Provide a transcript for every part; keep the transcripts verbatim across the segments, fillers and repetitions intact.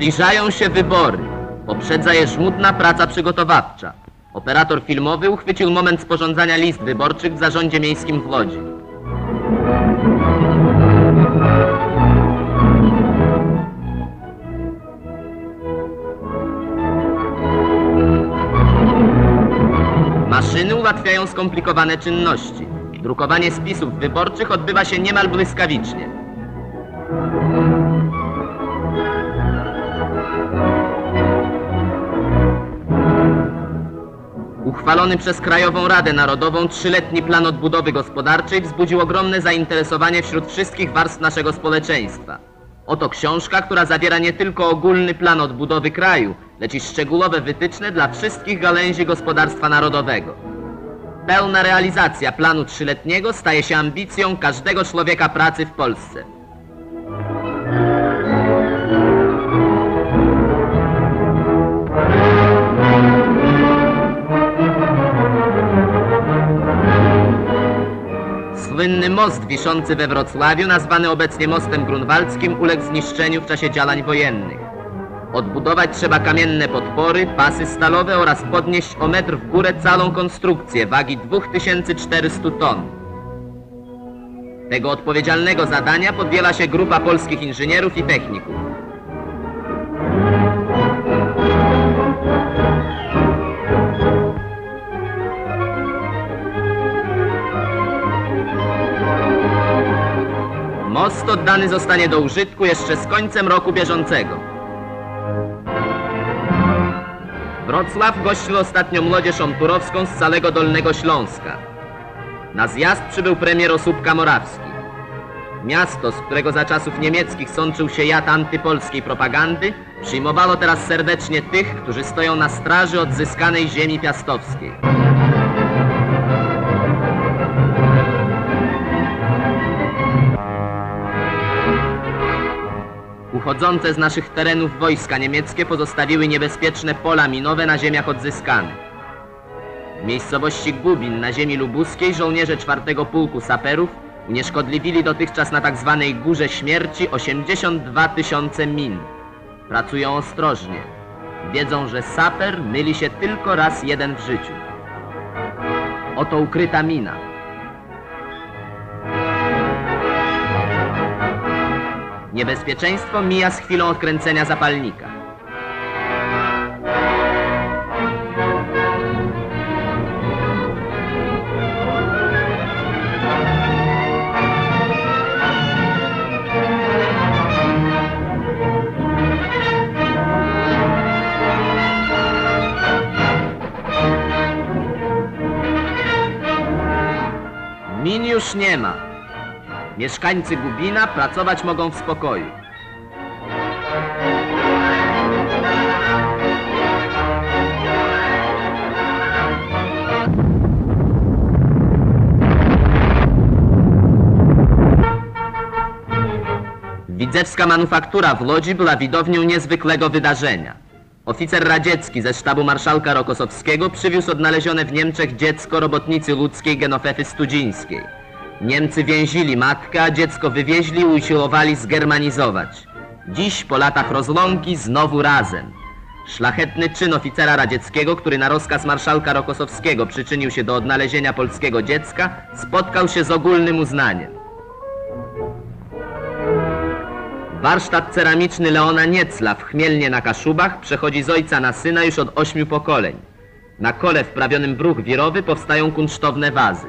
Zbliżają się wybory. Poprzedza je żmudna praca przygotowawcza. Operator filmowy uchwycił moment sporządzania list wyborczych w zarządzie miejskim w Łodzi. Maszyny ułatwiają skomplikowane czynności. Drukowanie spisów wyborczych odbywa się niemal błyskawicznie. Uchwalony przez Krajową Radę Narodową trzyletni plan odbudowy gospodarczej wzbudził ogromne zainteresowanie wśród wszystkich warstw naszego społeczeństwa. Oto książka, która zawiera nie tylko ogólny plan odbudowy kraju, lecz i szczegółowe wytyczne dla wszystkich gałęzi gospodarstwa narodowego. Pełna realizacja planu trzyletniego staje się ambicją każdego człowieka pracy w Polsce. Słynny most wiszący we Wrocławiu, nazwany obecnie mostem grunwaldzkim, uległ zniszczeniu w czasie działań wojennych. Odbudować trzeba kamienne podpory, pasy stalowe oraz podnieść o metr w górę całą konstrukcję wagi dwa tysiące czterysta ton. Tego odpowiedzialnego zadania podjęła się grupa polskich inżynierów i techników. Most oddany zostanie do użytku jeszcze z końcem roku bieżącego. Wrocław gościł ostatnio młodzież omturowską z całego Dolnego Śląska. Na zjazd przybył premier Osóbka-Morawski. Miasto, z którego za czasów niemieckich sączył się jad antypolskiej propagandy, przyjmowało teraz serdecznie tych, którzy stoją na straży odzyskanej ziemi piastowskiej. Uchodzące z naszych terenów wojska niemieckie pozostawiły niebezpieczne pola minowe na ziemiach odzyskanych. W miejscowości Gubin na ziemi lubuskiej żołnierze czwartego Pułku Saperów unieszkodliwili dotychczas na tak zwanej Górze Śmierci osiemdziesiąt dwa tysiące min. Pracują ostrożnie. Wiedzą, że saper myli się tylko raz jeden w życiu. Oto ukryta mina. Niebezpieczeństwo mija z chwilą odkręcenia zapalnika. Min już nie ma. Mieszkańcy Gubina pracować mogą w spokoju. Widzewska manufaktura w Łodzi była widownią niezwykłego wydarzenia. Oficer radziecki ze sztabu marszałka Rokosowskiego przywiózł odnalezione w Niemczech dziecko robotnicy ludzkiej Genofefy Studzińskiej. Niemcy więzili matkę, a dziecko wywieźli i usiłowali zgermanizować. Dziś, po latach rozłąki, znowu razem. Szlachetny czyn oficera radzieckiego, który na rozkaz marszałka Rokosowskiego przyczynił się do odnalezienia polskiego dziecka, spotkał się z ogólnym uznaniem. Warsztat ceramiczny Leona Niecla w Chmielnie na Kaszubach przechodzi z ojca na syna już od ośmiu pokoleń. Na kole wprawionym w ruch wirowy powstają kunsztowne wazy.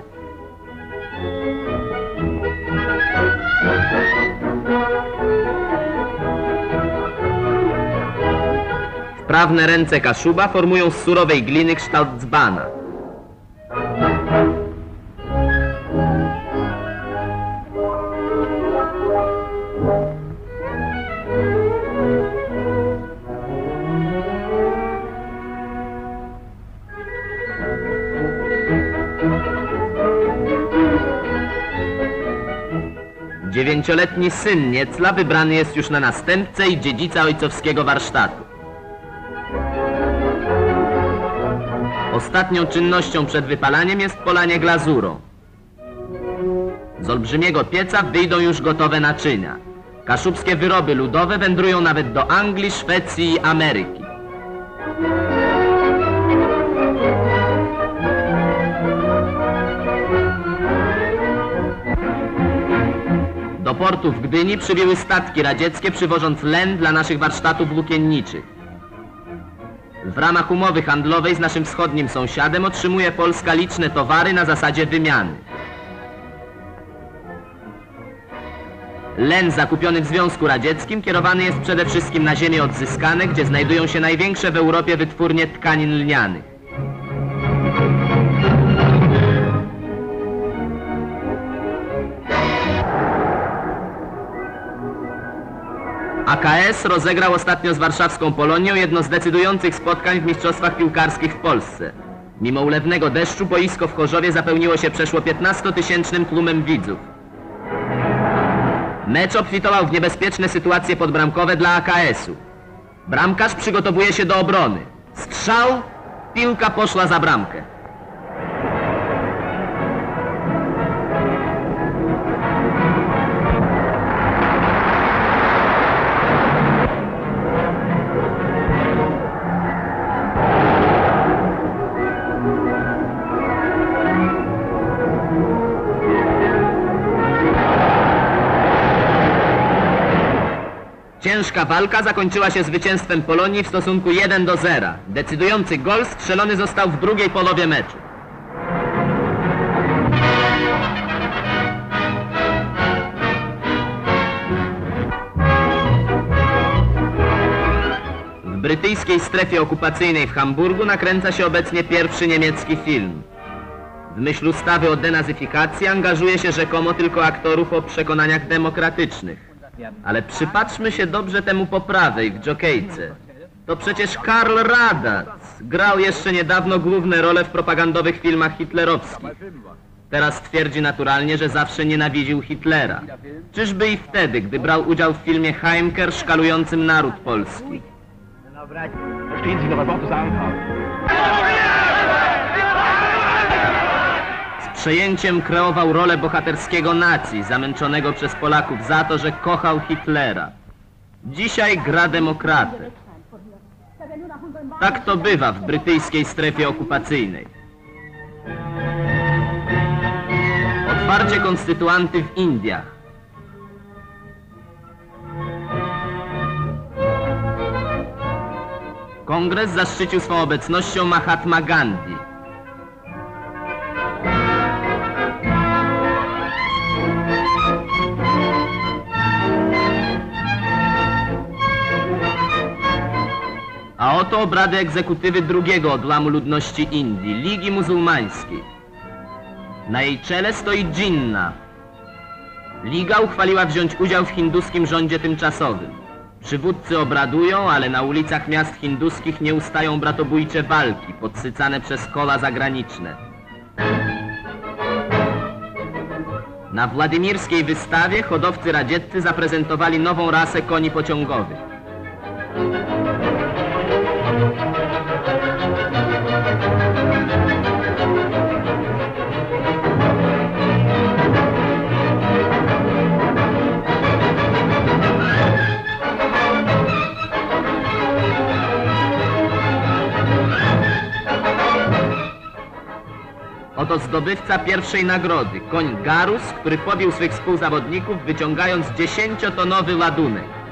Wprawne ręce Kaszuba formują z surowej gliny kształt dzbana. Dziewięcioletni syn Niecla wybrany jest już na następcę i dziedzica ojcowskiego warsztatu. Ostatnią czynnością przed wypalaniem jest polanie glazurą. Z olbrzymiego pieca wyjdą już gotowe naczynia. Kaszubskie wyroby ludowe wędrują nawet do Anglii, Szwecji i Ameryki. Do portu w Gdyni przybyły statki radzieckie, przywożąc len dla naszych warsztatów włókienniczych. W ramach umowy handlowej z naszym wschodnim sąsiadem otrzymuje Polska liczne towary na zasadzie wymiany. Len zakupiony w Związku Radzieckim kierowany jest przede wszystkim na ziemie odzyskane, gdzie znajdują się największe w Europie wytwórnie tkanin lnianych. A K S rozegrał ostatnio z warszawską Polonią jedno z decydujących spotkań w mistrzostwach piłkarskich w Polsce. Mimo ulewnego deszczu boisko w Chorzowie zapełniło się przeszło piętnastotysięcznym tłumem widzów. Mecz obfitował w niebezpieczne sytuacje podbramkowe dla A K S-u. Bramkarz przygotowuje się do obrony. Strzał, piłka poszła za bramkę. Ciężka walka zakończyła się zwycięstwem Polonii w stosunku jeden do zera. Decydujący gol strzelony został w drugiej połowie meczu. W brytyjskiej strefie okupacyjnej w Hamburgu nakręca się obecnie pierwszy niemiecki film. W myśl ustawy o denazyfikacji angażuje się rzekomo tylko aktorów o przekonaniach demokratycznych. Ale przypatrzmy się dobrze temu po prawej w dżokejce. To przecież Karl Radac grał jeszcze niedawno główne role w propagandowych filmach hitlerowskich. Teraz twierdzi naturalnie, że zawsze nienawidził Hitlera. Czyżby i wtedy, gdy brał udział w filmie Heimker szkalującym naród polski. Z przejęciem kreował rolę bohaterskiego nacji, zamęczonego przez Polaków za to, że kochał Hitlera. Dzisiaj gra demokratę. Tak to bywa w brytyjskiej strefie okupacyjnej. Otwarcie konstytuanty w Indiach. Kongres zaszczycił swą obecnością Mahatma Gandhi. A oto obrady egzekutywy drugiego odłamu ludności Indii, Ligi Muzułmańskiej. Na jej czele stoi Dżinna. Liga uchwaliła wziąć udział w hinduskim rządzie tymczasowym. Przywódcy obradują, ale na ulicach miast hinduskich nie ustają bratobójcze walki, podsycane przez koła zagraniczne. Na władimirskiej wystawie hodowcy radzieccy zaprezentowali nową rasę koni pociągowych. Oto zdobywca pierwszej nagrody, koń Garus, który pobił swych współzawodników, wyciągając dziesięciotonowy ładunek.